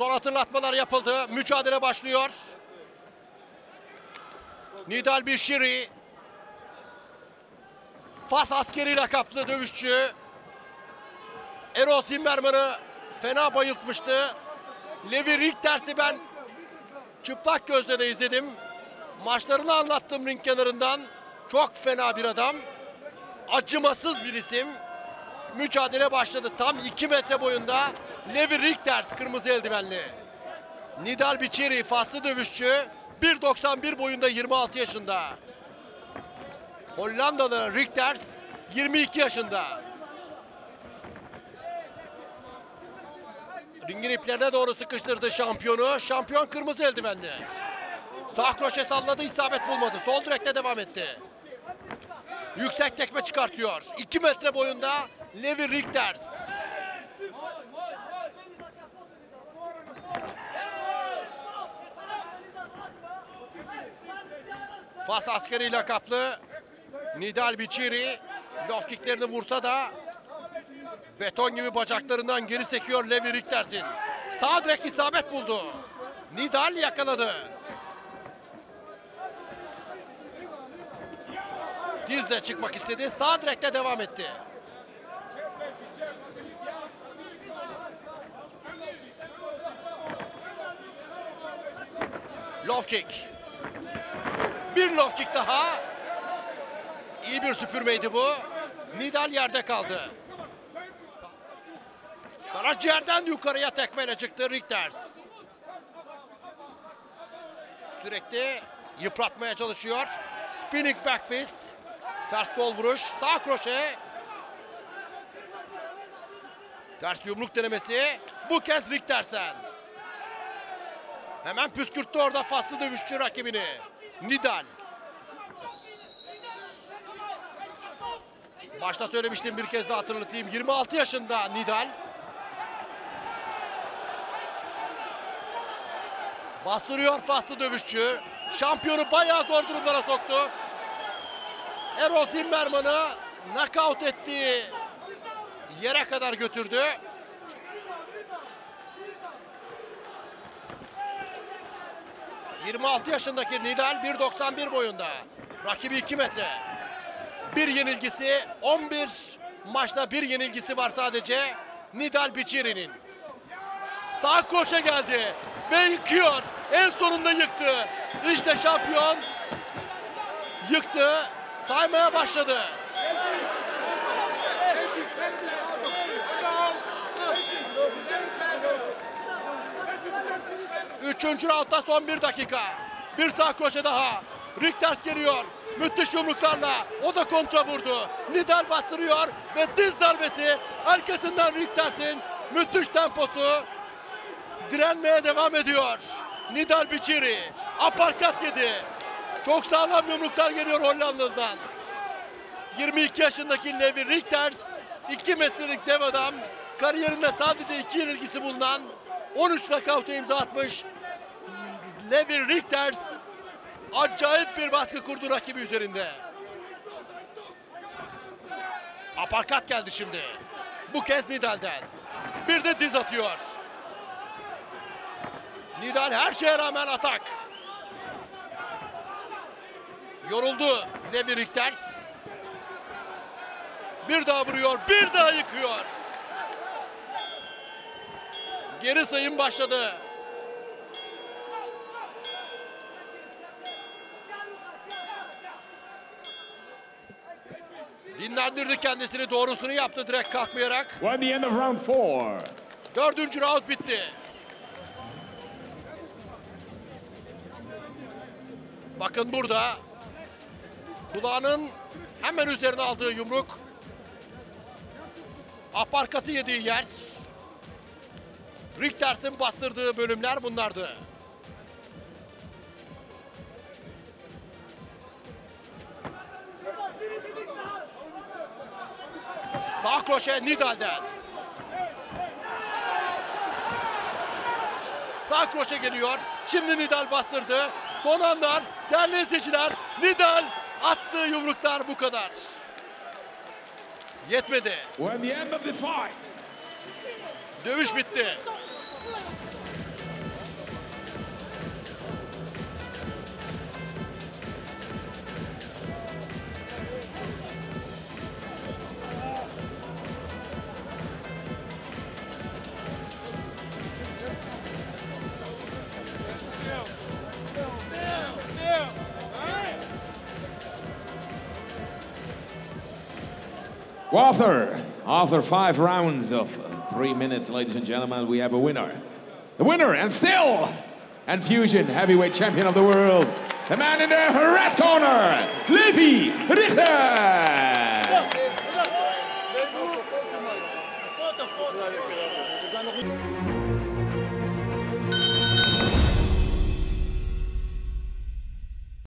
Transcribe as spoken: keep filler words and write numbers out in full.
Son hatırlatmalar yapıldı. Mücadele başlıyor. Nidal Bişiri. Fas askeri lakaplı dövüşçü. Errol Zimmerman'ı fena bayıltmıştı. Levi Rigters'i ben çıplak gözle de izledim. Maçlarını anlattım ring kenarından. Çok fena bir adam. Acımasız bir isim. Mücadele başladı. Tam iki metre boyunda Levi Rigters kırmızı eldivenli. Nidal Bişiri faslı dövüşçü. bir doksan bir boyunda, yirmi altı yaşında. Hollandalı Rigters yirmi iki yaşında. Ringin iplerine doğru sıkıştırdı şampiyonu. Şampiyon kırmızı eldivenli. Sağ kroşe salladı, isabet bulmadı. Sol direkte devam etti. Yüksek tekme çıkartıyor. iki metre boyunda Levi Rigters. Fas askeri lakaplı Nidal Bişiri low kicklerini vursa da beton gibi bacaklarından geri sekiyor Levi Rigters'in. Sağ direkt isabet buldu. Nidal yakaladı. Dizle çıkmak istedi. Sağ direkte devam etti. Low kick. Bir low kick daha. İyi bir süpürmeydi bu. Nidal yerde kaldı. Karaciğerden yukarıya tekmeyle çıktı Rigters. Sürekli yıpratmaya çalışıyor. Spinning back fist. Ters kol vuruş. Sağ kroşe. Ters yumruk denemesi. Bu kez Rigters'ten. Hemen püskürttü orada faslı dövüşçü rakibini. Nidal. Başta söylemiştim, bir kez daha hatırlatayım. yirmi altı yaşında Nidal. Bastırıyor faslı dövüşçü. Şampiyonu bayağı zor durumlara soktu. Errol Zimmerman'ı knockout ettiği yere kadar götürdü. yirmi altı yaşındaki Nidal bir doksan bir boyunda. Rakibi iki metre. Bir yenilgisi, on bir maçta bir yenilgisi var sadece Nidal Bişiri'nin. Sağ kroşe geldi ve yıkıyor. En sonunda yıktı. İşte şampiyon yıktı. Saymaya başladı. Üçüncü roundda son bir dakika. Bir sağ kroşe daha. Rigters geliyor. Müthiş yumruklarla. O da kontra vurdu. Nidal bastırıyor ve diz darbesi. Arkasından Rigters'in müthiş temposu. Direnmeye devam ediyor. Nidal Bişiri. Aparkat yedi. Çok sağlam yumruklar geliyor Hollandalı'dan. yirmi iki yaşındaki Levi Rigters. iki metrelik dev adam. Kariyerinde sadece iki yenilgisi bulunan on üç knockout'a imza atmış Levi Rigters acayip bir baskı kurdu rakibi üzerinde. Aparkat geldi şimdi. Bu kez Nidal'den. Bir de diz atıyor. Nidal her şeye rağmen atak. Yoruldu Levi Rigters. Bir daha vuruyor, bir daha yıkıyor. Geri sayım başladı. Dinlendirdi kendisini, doğrusunu yaptı direkt kalkmayarak. We're at the end of round four. Dördüncü round bitti. Bakın burada kulağının hemen üzerine aldığı yumruk. Aparkatı yediği yer. Rigters'in bastırdığı bölümler bunlardı. Sağ kroşe Nidal'den. Sağ kroşe geliyor. Şimdi Nidal bastırdı. Son anlar değerli izleyiciler, Nidal attığı yumruklar bu kadar. Yetmedi. We're at the end of the fight. Dövüş bitti. Well, after, after five rounds of three minutes, ladies and gentlemen, we have a winner. The winner, and still, Enfusion heavyweight champion of the world, the man in the red corner, Levi Rigter.